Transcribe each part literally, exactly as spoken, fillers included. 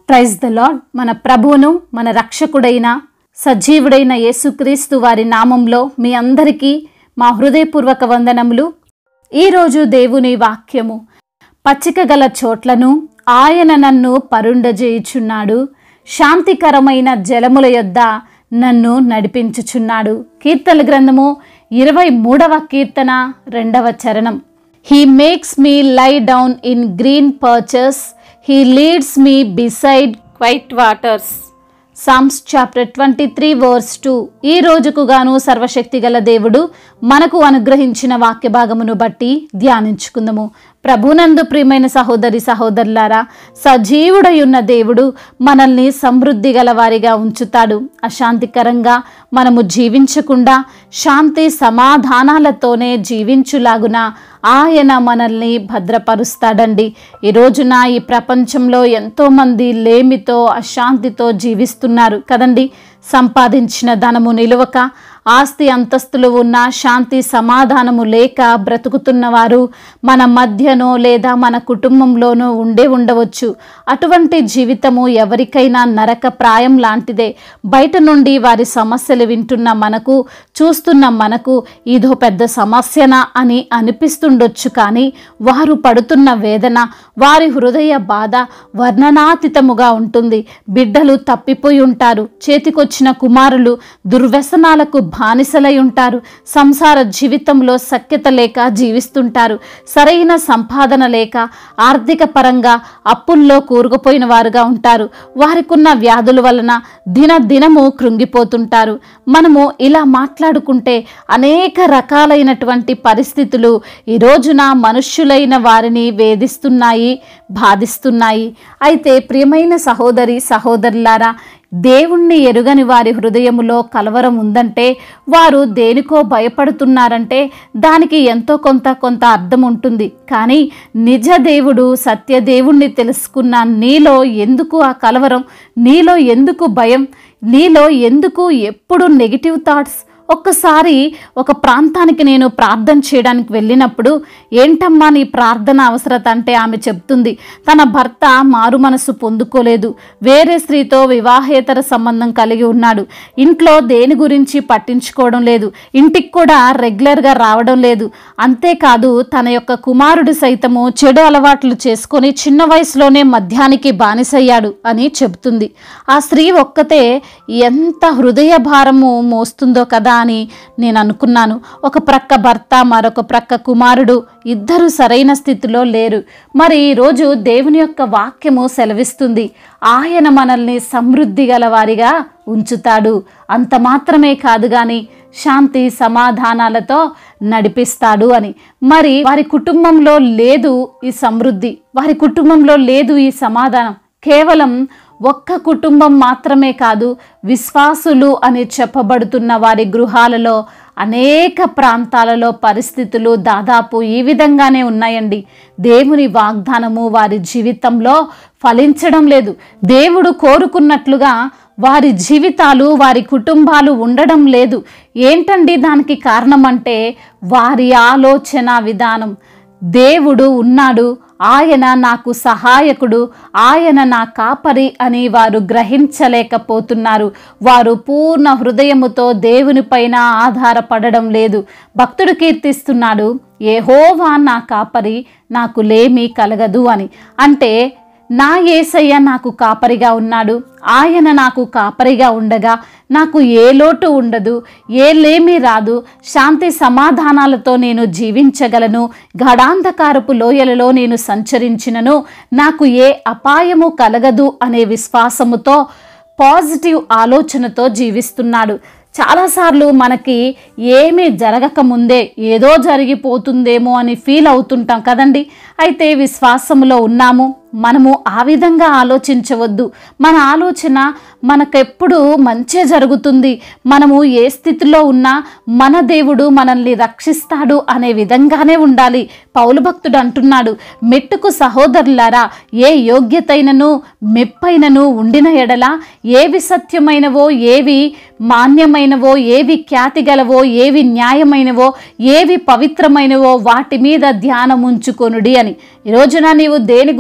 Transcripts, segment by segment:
Praise the lord. మన ప్రభువును మన రక్షకుడైన సజీవుడైన యేసుక్రీస్తు వారి నామంలో మీ అందరికీ మా హృదయపూర్వక వందనములు. ఈరోజు దేవుని వాక్యము, పచ్చిక గల చోట్లను ఆయన నన్ను పరుండజేయుచున్నాడు, శాంతికరమైన జలముల యొద్ద నన్ను నడిపించుచున్నాడు. కీర్తన గ్రంథము ఇరవై మూడవ కీర్తన రెండవ చరణం. He makes me lie down in green pastures, he leads me beside quiet waters. Psalms chapter twenty three verse two. ఈ రోజుకు గాను సర్వశక్తి గల దేవుడు మనకు అనుగ్రహించిన వాక్య భాగమును బట్టి ధ్యానించుకుందాము. ప్రభునందు ప్రియమైన సహోదరి సహోదరులారా, సజీవుడై ఉన్న దేవుడు మనల్ని సమృద్ధి గల వారిగా ఉంచుతాడు. అశాంతికరంగా మనము జీవించకుండా శాంతి సమాధానాలతోనే జీవించులాగున ఆయన మనల్ని భద్రపరుస్తాడండి. ఈ రోజున ఈ ప్రపంచంలో ఎంతోమంది లేమితో అశాంతితో జీవిస్తున్నారు కదండి. సంపాదించిన ధనము నిలువక, ఆస్తి అంతస్తులు ఉన్న శాంతి సమాధానము లేక బ్రతుకుతున్నవారు మన మధ్యనో లేదా మన కుటుంబంలోనో ఉండే ఉండవచ్చు. అటువంటి జీవితము ఎవరికైనా నరక ప్రాయం లాంటిదే. బయట నుండి వారి సమస్యలు వింటున్న మనకు, చూస్తున్న మనకు ఇదో పెద్ద సమస్యనా అని అనిపిస్తుండొచ్చు. కానీ వారు పడుతున్న వేదన, వారి హృదయ బాధ వర్ణనాతీతముగా ఉంటుంది. బిడ్డలు తప్పిపోయి ఉంటారు, చేతికొచ్చిన కుమారులు దుర్వ్యసనాలకు బానిసలై ఉంటారు. సంసార జీవితంలో సఖ్యత లేక జీవిస్తుంటారు. సరైన సంపాదన లేక ఆర్థిక పరంగా అప్పుల్లో కూరుకుపోయిన వారుగా ఉంటారు. వారికున్న వ్యాధుల వలన దిన దినము కృంగిపోతుంటారు. మనము ఇలా మాట్లాడుకుంటే అనేక రకాలైనటువంటి పరిస్థితులు ఈ రోజున మనుష్యులైన వారిని వేధిస్తున్నాయి, బాధిస్తున్నాయి. అయితే ప్రియమైన సహోదరి సహోదరులారా, దేవుణ్ణి ఎరుగని వారి హృదయములో కలవరం ఉందంటే, వారు దేనికో భయపడుతున్నారంటే దానికి ఎంతో కొంత కొంత అర్థం ఉంటుంది. కానీ నిజ దేవుడు, సత్య దేవుణ్ణి తెలుసుకున్న నీలో ఎందుకు ఆ కలవరం? నీలో ఎందుకు భయం? నీలో ఎందుకు ఎప్పుడు నెగిటివ్ థాట్స్? ఒక్కసారి ఒక ప్రాంతానికి నేను ప్రార్థన చేయడానికి వెళ్ళినప్పుడు, ఏంటమ్మా నీ ప్రార్థన అవసరత అంటే ఆమె చెప్తుంది, తన భర్త మారు మనసు పొందుకోలేదు, వేరే స్త్రీతో వివాహేతర సంబంధం కలిగి ఉన్నాడు, ఇంట్లో దేని గురించి పట్టించుకోవడం లేదు, ఇంటికి కూడా రెగ్యులర్గా రావడం లేదు, అంతేకాదు తన యొక్క కుమారుడు సైతము చెడు అలవాట్లు చేసుకొని చిన్న వయసులోనే మద్యానికి బానిసయ్యాడు అని చెబుతుంది. ఆ స్త్రీ ఒక్కతే ఎంత హృదయ భారము మోస్తుందో కదా అని నేను అనుకున్నాను. ఒక ప్రక్క భర్త, మరొక ప్రక్క కుమారుడు, ఇద్దరు సరైన స్థితిలో లేరు. మరి ఈరోజు దేవుని యొక్క వాక్యము సెలవిస్తుంది, ఆయన మనల్ని సమృద్ధి గల వారిగా ఉంచుతాడు. అంత మాత్రమే కాదు కానీ శాంతి సమాధానాలతో నడిపిస్తాడు అని. మరి వారి కుటుంబంలో లేదు ఈ సమృద్ధి, వారి కుటుంబంలో లేదు ఈ సమాధానం. కేవలం ఒక్క కుటుంబం మాత్రమే కాదు, విశ్వాసులు అని చెప్పబడుతున్న వారి గృహాలలో అనేక ప్రాంతాలలో పరిస్థితులు దాదాపు ఈ విధంగానే ఉన్నాయండి. దేవుని వాగ్దానము వారి జీవితంలో ఫలించడం లేదు. దేవుడు కోరుకున్నట్లుగా వారి జీవితాలు, వారి కుటుంబాలు ఉండడం లేదు. ఏంటండి దానికి కారణం అంటే వారి ఆలోచన విధానం. దేవుడు ఉన్నాడు, ఆయన నాకు సహాయకుడు, ఆయన నా కాపరి అని వారు గ్రహించలేకపోతున్నారు. వారు పూర్ణ హృదయముతో దేవునిపైన ఆధారపడడం లేదు. భక్తుడు కీర్తిస్తున్నాడు, యెహోవా నా కాపరి, నాకు లేమి కలగదు అని. అంటే నా యేసయ్య నాకు కాపరిగా ఉన్నాడు, ఆయన నాకు కాపరిగా ఉండగా నాకు ఏ లోటు ఉండదు, ఏ లేమి రాదు, శాంతి సమాధానాలతో నేను జీవించగలను, గాఢాంధకారపు లోయలలో నేను సంచరించినను నాకు ఏ అపాయము కలగదు అనే విశ్వాసముతో, పాజిటివ్ ఆలోచనతో జీవిస్తున్నాడు. చాలాసార్లు మనకి ఏమీ జరగక ముందే ఏదో జరిగిపోతుందేమో అని ఫీల్ అవుతుంటాం కదండి. అయితే విశ్వాసములో ఉన్నాము, మనము ఆ విధంగా ఆలోచించవద్దు. మన ఆలోచన మనకెప్పుడు మంచే జరుగుతుంది, మనము ఏ స్థితిలో ఉన్నా మన దేవుడు మనల్ని రక్షిస్తాడు అనే విధంగానే ఉండాలి. పౌలు భక్తుడు అంటున్నాడు, మెట్టుకు సహోదరులారా, ఏ యోగ్యతైనను మెప్పైనను ఉండిన ఎడల, ఏవి సత్యమైనవో, ఏవి మాన్యమైనవో, ఏవి ఖ్యాతి గలవో, ఏవి న్యాయమైనవో, ఏవి పవిత్రమైనవో వాటి మీద ధ్యానం ఉంచుకొనుడి అని. ఈ రోజున నీవు దేని గురించో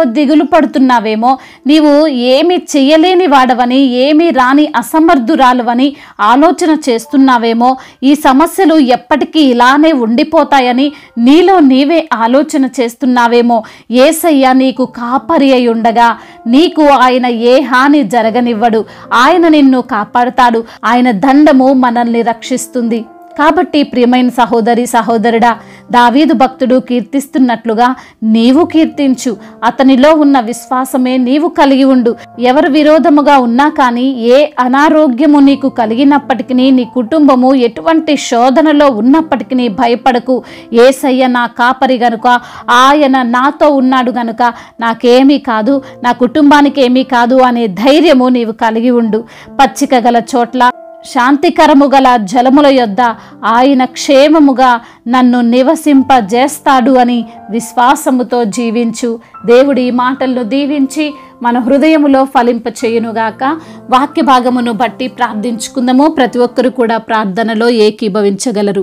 దిగులు పడుతున్నావేమో, నీవు ఏమి చెయ్యలేని వాడవని, ఏమి రాని అసమర్థురాలువని ఆలోచన చేస్తున్నావేమో, ఈ సమస్యలు ఎప్పటికీ ఇలానే ఉండిపోతాయని నీలో నీవే ఆలోచన చేస్తున్నావేమో, యేసయ్య నీకు కాపరి అయి ఉండగా నీకు ఆయన ఏ హాని జరగనివ్వడు. ఆయన నిన్ను కాపాడుతాడు. ఆయన దండము మనల్ని రక్షిస్తుంది. కాబట్టి ప్రియమైన సహోదరి సహోదరుడా, దావీదు భక్తుడు కీర్తిస్తున్నట్లుగా నీవు కీర్తించు. అతనిలో ఉన్న విశ్వాసమే నీవు కలిగి ఉండు. ఎవరు విరోధముగా ఉన్నా కానీ, ఏ అనారోగ్యము నీకు కలిగినప్పటికీ, నీ కుటుంబము ఎటువంటి శోధనలో ఉన్నప్పటికీ భయపడకు. యేసయ్య నా కాపరి గనుక, ఆయన నాతో ఉన్నాడు గనుక నాకేమీ కాదు, నా కుటుంబానికి ఏమీ కాదు అనే ధైర్యము నీవు కలిగి ఉండు. పచ్చిక గల చోట్ల, శాంతికరము గల జలముల యొద్ద ఆయన క్షేమముగా నన్ను నివసింపజేస్తాడు అని విశ్వాసముతో జీవించు. దేవుడి ఈ మాటలను దీవించి మన హృదయములో ఫలింప చేయునుగాక. వాక్య భాగమును బట్టి ప్రార్థించుకుందాము. ప్రతి ఒక్కరు కూడా ప్రార్థనలో ఏకీభవించగలరు.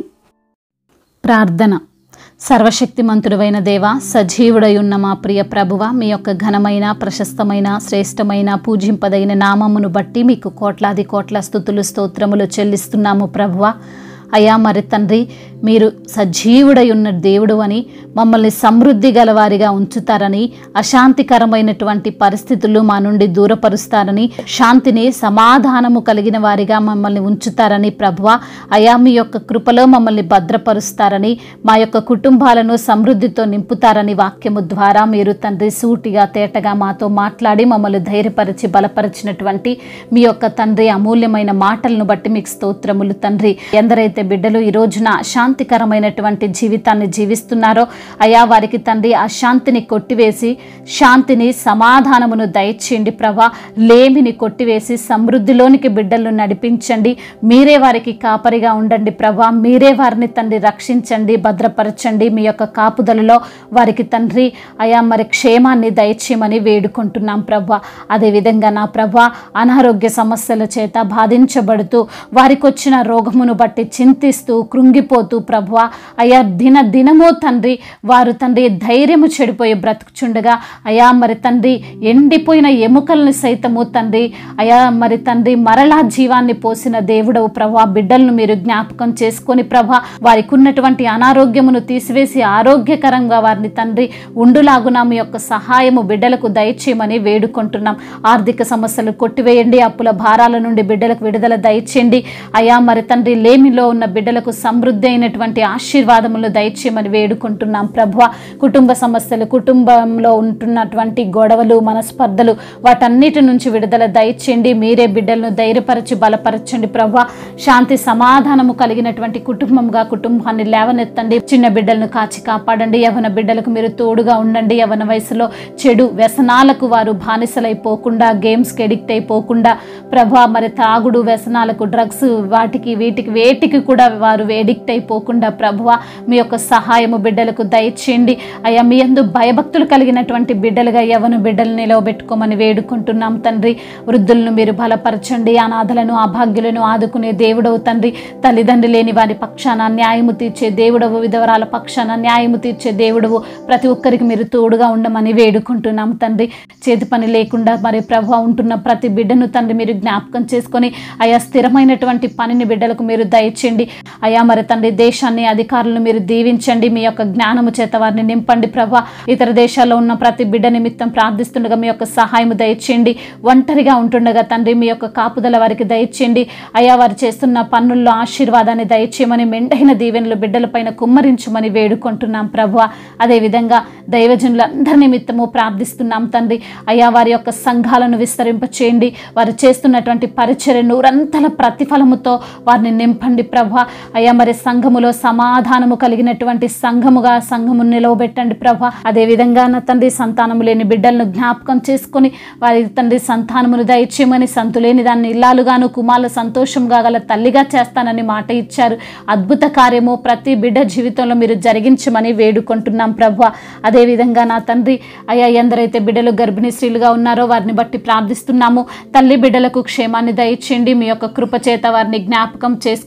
ప్రార్థన. సర్వశక్తిమంతుడైన దేవ, సజీవుడై ఉన్న మా ప్రియ ప్రభువ, మీ యొక్క ఘనమైన, ప్రశస్తమైన, శ్రేష్టమైన, పూజింపదగిన నామమును బట్టి మీకు కోట్లాది కోట్ల స్తుతులు స్తోత్రములు చెల్లిస్తున్నాము ప్రభువ. అయ్యా మరి తండ్రి, మీరు సజీవుడై ఉన్న దేవుడు అని, మమ్మల్ని సమృద్ధి గలవారిగా ఉంచుతారని, అశాంతికరమైనటువంటి పరిస్థితులు మా నుండి దూరపరుస్తారని, శాంతిని సమాధానము కలిగిన వారిగా మమ్మల్ని ఉంచుతారని ప్రభువ. అయ్యా మీ యొక్క కృపలో మమ్మల్ని భద్రపరుస్తారని, మా యొక్క కుటుంబాలను సమృద్ధితో నింపుతారని వాక్యము ద్వారా మీరు తండ్రి సూటిగా తేటగా మాతో మాట్లాడి మమ్మల్ని ధైర్యపరిచి బలపరిచినటువంటి మీ యొక్క తండ్రి అమూల్యమైన మాటలను బట్టి మీకు స్తోత్రములు తండ్రి. ఎందరైతే బిడ్డలు ఈ రోజున శాంతికరమైనటువంటి జీవితాన్ని జీవిస్తున్నారో అయా, వారికి తండ్రి ఆ శాంతిని కొట్టివేసి శాంతిని సమాధానమును దయచేయండి ప్రభా. లేమిని కొట్టివేసి సమృద్ధిలోనికి బిడ్డలను నడిపించండి. మీరే వారికి కాపరిగా ఉండండి ప్రభా. మీరే వారిని తండ్రి రక్షించండి, భద్రపరచండి. మీ యొక్క కాపుదలలో వారికి తండ్రి అయా మరి క్షేమాన్ని దయచేయమని వేడుకుంటున్నాం ప్రభా. అదేవిధంగా నా ప్రభా, అనారోగ్య సమస్యల చేత బాధించబడుతూ వారికి వచ్చిన రోగమును బట్టి చింతిస్తూ కృంగిపోతూ ప్రభువా అయా దిన దినమో తండ్రి వారు తండ్రి ధైర్యము చెడిపోయి బ్రతుకుచుండగా అయా మరి తండ్రి ఎండిపోయిన ఎముకల్ని సైతము తండ్రి అయా మరి తండ్రి మరలా జీవాన్ని పోసిన దేవుడవు ప్రభా. బిడ్డలను మీరు జ్ఞాపకం చేసుకొని ప్రభా, వారికి ఉన్నటువంటి అనారోగ్యమును తీసివేసి ఆరోగ్యకరంగా వారిని తండ్రి ఉండులాగున మీ యొక్క సహాయము బిడ్డలకు దయచేయమని వేడుకుంటున్నాం. ఆర్థిక సమస్యలు కొట్టివేయండి. అప్పుల భారాల నుండి బిడ్డలకు విడుదల దయచేయండి. అయా మరి తండ్రి లేమిలో ఉన్న బిడ్డలకు సమృద్ధి అయినటువంటి ఆశీర్వాదములు దయచేయమని వేడుకుంటున్నాం ప్రభువా. కుటుంబ సమస్యలు, కుటుంబంలో ఉంటున్నటువంటి గొడవలు, మనస్పర్ధలు వాటన్నిటి నుంచి విడుదల దయచేయండి. మీరే బిడ్డలను ధైర్యపరచి బలపరచండి ప్రభువా. శాంతి సమాధానము కలిగినటువంటి కుటుంబంగా కుటుంబాన్ని లేవనెత్తండి. చిన్న బిడ్డలను కాచి కాపాడండి. యవన బిడ్డలకు మీరు తోడుగా ఉండండి. యవన వయసులో చెడు వ్యసనాలకు వారు బానిసలైపోకుండా, గేమ్స్కి ఎడిక్ట్ అయిపోకుండా ప్రభా మరి తాగుడు వ్యసనాలకు, డ్రగ్స్ వాటికి వీటికి వేటికి కూడా వారు ఎడిక్ట్ అయిపోకుండా ప్రభువా మీ యొక్క సహాయము బిడ్డలకు దయచేయండి. అయ్యా మీ యందు భయభక్తులు కలిగినటువంటి బిడ్డలుగా యవన బిడ్డలు నిలవబెట్టుకోమని వేడుకుంటున్నాం తండ్రి. వృద్ధులను మీరు బలపరచండి. అనాథలను, అభాగ్యులను ఆదుకునే దేవుడవు తండ్రి. తల్లిదండ్రి లేని వారి పక్షాన న్యాయము తీర్చే దేవుడవు, విధవరాల పక్షాన న్యాయము తీర్చే దేవుడవు. ప్రతి ఒక్కరికి మీరు తోడుగా ఉండమని వేడుకుంటున్నాం తండ్రి. చేతి పని లేకుండా మరి ప్రభువా ఉంటున్న ప్రతి బిడ్డను తండ్రి మీరు జ్ఞాపకం చేసుకొని అయా స్థిరమైనటువంటి పనిని బిడ్డలకు మీరు దయచేయండి. అయా మరి తండ్రి దేశాన్ని, అధికారులను మీరు దీవించండి. మీ యొక్క జ్ఞానము చేత వారిని నింపండి ప్రభా. ఇతర దేశాల్లో ఉన్న ప్రతి బిడ్డ నిమిత్తం ప్రార్థిస్తుండగా మీ యొక్క సహాయము దయచేయండి. ఒంటరిగా ఉంటుండగా తండ్రి మీ యొక్క కాపుదల వారికి దయచేయండి. అయా వారు చేస్తున్న పన్నుల్లో ఆశీర్వాదాన్ని దయచేయమని, మెండైన దీవెనలు బిడ్డలపైన కుమ్మరించమని వేడుకుంటున్నాం ప్రభువా. అదేవిధంగా దైవజనులందరి నిమిత్తము ప్రార్థిస్తున్నాం తండ్రి. అయా వారి యొక్క సంఘాలను విస్తరింపచేయండి. వారు చేస్తున్నటువంటి పరిచర్య నూరంతల ప్రతిఫలముతో వారిని నింపండి ప్రభా. అయా మరి సంఘములో సమాధానము కలిగినటువంటి సంఘముగా సంఘము నిలవబెట్టండి ప్రభా. అదేవిధంగా నా తండ్రి సంతానము లేని బిడ్డలను జ్ఞాపకం చేసుకొని వారి తండ్రి సంతానమును దయచేయమని, సంతులేని దాన్ని ఇల్లాలుగాను, కుమారుల సంతోషంగా గల తల్లిగా చేస్తానని మాట ఇచ్చారు. అద్భుత కార్యము ప్రతి బిడ్డ జీవితంలో మీరు జరిగించమని వేడుకుంటున్నాం ప్రభా. అదేవిధంగా నా తండ్రి అయా ఎందరైతే బిడ్డలు గర్భిణీ స్త్రీలుగా ఉన్నారో వారిని బట్టి ప్రార్థిస్తున్నాము. తల్లి బిడ్డలకు క్షేమాన్ని దయచేయండి. మీ యొక్క కృప చేత వారిని జ్ఞాపకం చేసుకోమని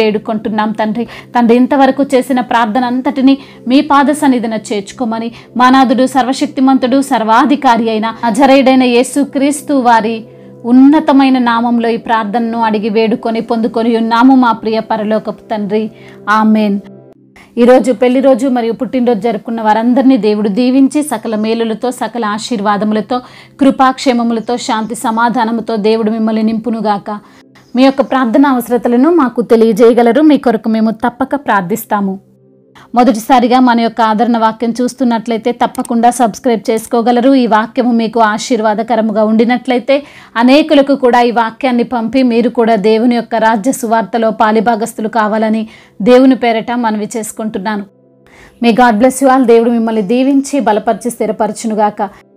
వేడుకుంటున్నాం తండ్రి. తండ్రి, ఇంతవరకు చేసిన ప్రార్థన అంతటిని మీ పాద సన్నిధిన చేర్చుకోమని మానాథుడు, సర్వశక్తిమంతుడు, సర్వాధికారి అయిన నజరేయుడైన యేసుక్రీస్తు వారి ఉన్నతమైన నామంలో ఈ ప్రార్థనను అడిగి వేడుకొని పొందుకొని ఉన్నాము మా ప్రియ పరలోకపు తండ్రి. ఆమెన్. ఈరోజు పెళ్లి రోజు మరియు పుట్టినరోజు జరుపుకున్న వారందరినీ దేవుడు దీవించి సకల మేలులతో, సకల ఆశీర్వాదములతో, కృపాక్షేమములతో, శాంతి సమాధానముతో దేవుడు మిమ్మల్ని నింపునుగాక. మీ యొక్క ప్రార్థన అవసరతలను మాకు తెలియజేయగలరు. మీ కొరకు మేము తప్పక ప్రార్థిస్తాము. మొదటిసారిగా మన యొక్క ఆదరణ వాక్యం చూస్తున్నట్లయితే తప్పకుండా సబ్స్క్రైబ్ చేసుకోగలరు. ఈ వాక్యము మీకు ఆశీర్వాదకరముగా ఉండినట్లయితే అనేకులకు కూడా ఈ వాక్యాన్ని పంపి మీరు కూడా దేవుని యొక్క రాజ్య సువార్తలో పాలిభాగస్తులు కావాలని దేవుని పేరట మనవి చేసుకుంటున్నాను. May God bless you all. దేవుడు మిమ్మల్ని దీవించి బలపరిచి స్థిరపరచునుగాక.